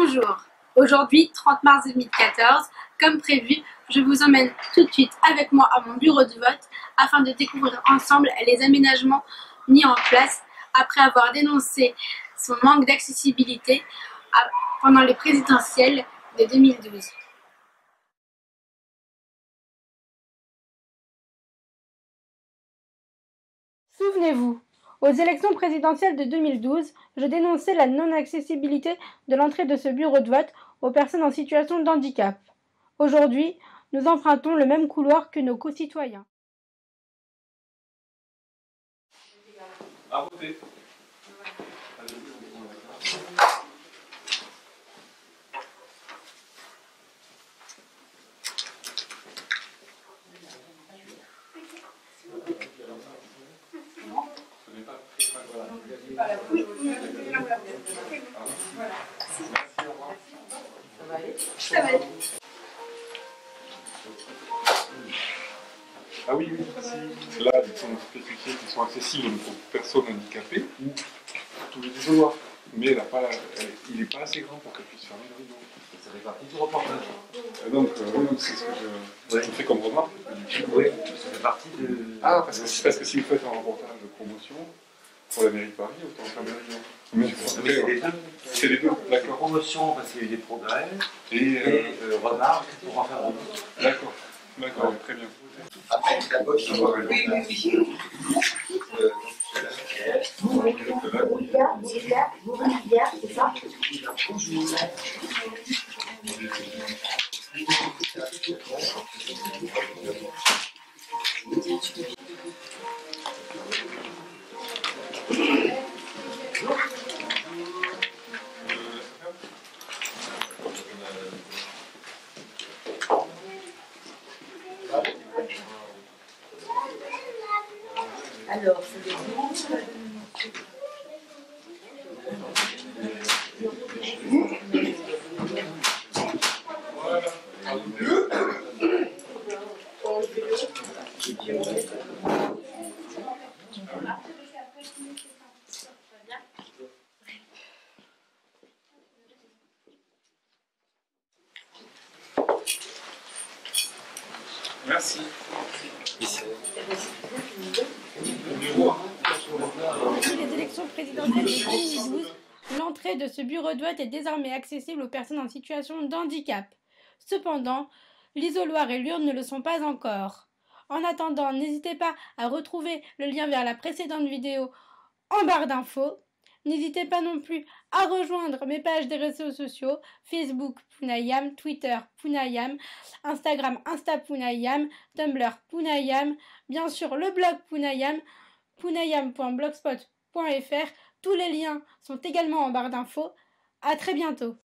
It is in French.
Bonjour, aujourd'hui 30 mars 2014, comme prévu, je vous emmène tout de suite avec moi à mon bureau de vote afin de découvrir ensemble les aménagements mis en place après avoir dénoncé son manque d'accessibilité pendant les présidentielles de 2012. Souvenez-vous, aux élections présidentielles de 2012, je dénonçais la non-accessibilité de l'entrée de ce bureau de vote aux personnes en situation de handicap. Aujourd'hui, nous empruntons le même couloir que nos concitoyens. À voter. Oui, ça va aller. Ah oui, si. Là, ils sont spécifiés qui sont accessibles aux personnes handicapées ou tous les isoloirs. Mais il n'est pas assez grand pour qu'elle puisse fermer le rideau. Ça fait partie du reportage. Donc c'est ce que je fais comme remarque. Oui, ça fait partie de... Ah, parce que si vous faites un reportage de promotion pour la mairie de Paris, autant faire des régions. Mais c'est les deux. C'est les deux, d'accord. Promotion parce qu'il y a eu des progrès Et remarques pour en faire d'autres. d'accord, d'accord, très bien. Après, la boxe, on va Alors, c'est des bouches. Merci. Depuis les élections présidentielles de 2012, l'entrée de ce bureau de vote est désormais accessible aux personnes en situation de handicap. Cependant, l'isoloir et l'urne ne le sont pas encore. En attendant, n'hésitez pas à retrouver le lien vers la précédente vidéo en barre d'infos. N'hésitez pas non plus à rejoindre mes pages des réseaux sociaux, Facebook Pounayam, Twitter Pounayam, Instagram Instapounayam, Tumblr Pounayam, bien sûr le blog Pounayam, pounayam.blogspot.fr. Tous les liens sont également en barre d'infos. À très bientôt.